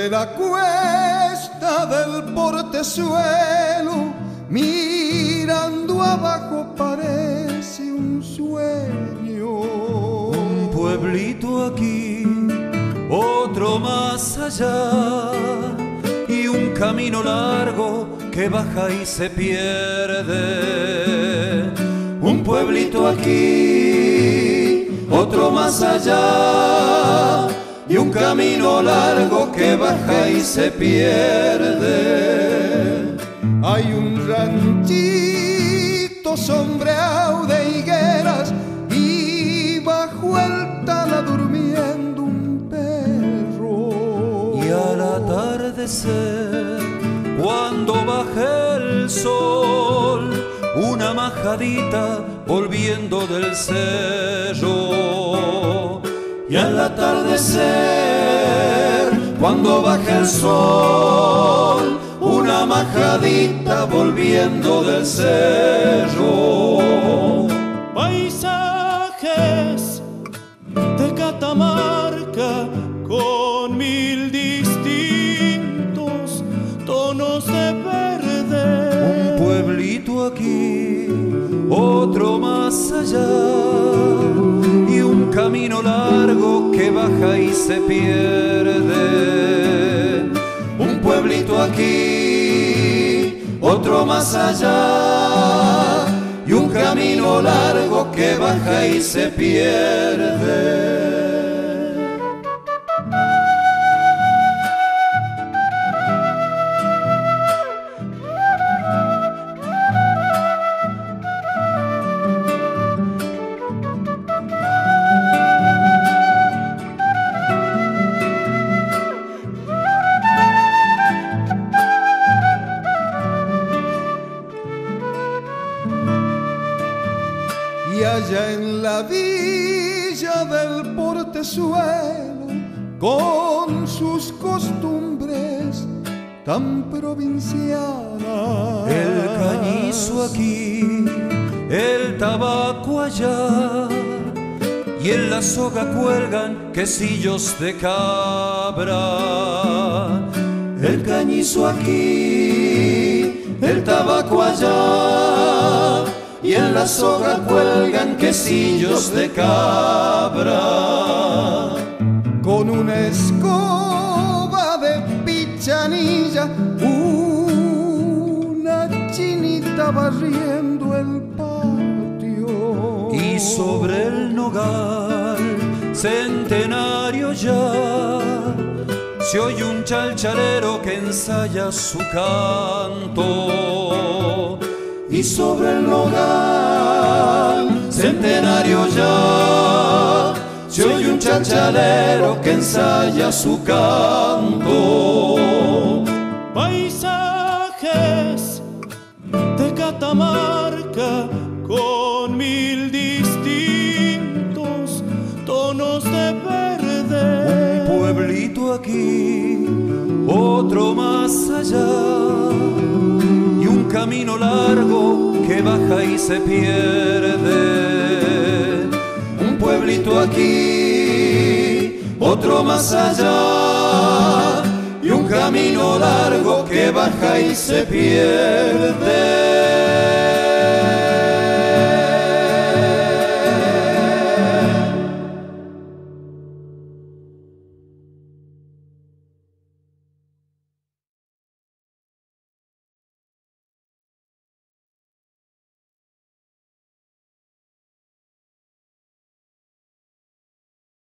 De la cuesta del portezuelo, mirando abajo parece un sueño. Un pueblito aquí, otro más allá, y un camino largo que baja y se pierde. Un pueblito aquí, otro más allá, y un camino largo que baja y se pierde. Hay un ranchito sombreado de higueras y bajo el tala durmiendo un perro. Y al atardecer, cuando baje el sol, una majadita volviendo del cerro. Y al atardecer, cuando baje el sol, una majadita volviendo del cerro. Paisajes de Catamarca con mil distintos tonos de verde. Un pueblito aquí, otro más allá, y un camino largo que baja y se pierde. Un pueblito aquí, otro más allá, y un camino largo que baja y se pierde. Y allá en la villa del portezuelo, con sus costumbres tan provincianas, El cañizo aquí, el tabaco allá, y en la soga cuelgan quesillos de cabra. El cañizo aquí, el tabaco allá, y en la soga cuelgan quesillos de cabra. con una escoba de pichanilla, una chinita barriendo el patio. Y sobre el nogal centenario ya se oye un chalchalero que ensaya su canto. Y sobre el nogal centenario ya se oye un chalchalero que ensaya su canto. Paisajes de Catamarca con mil distintos tonos de verde. Un pueblito aquí, otro más allá, y un camino largo que baja y se pierde. Un pueblito aquí, otro más allá, y un camino largo que baja y se pierde.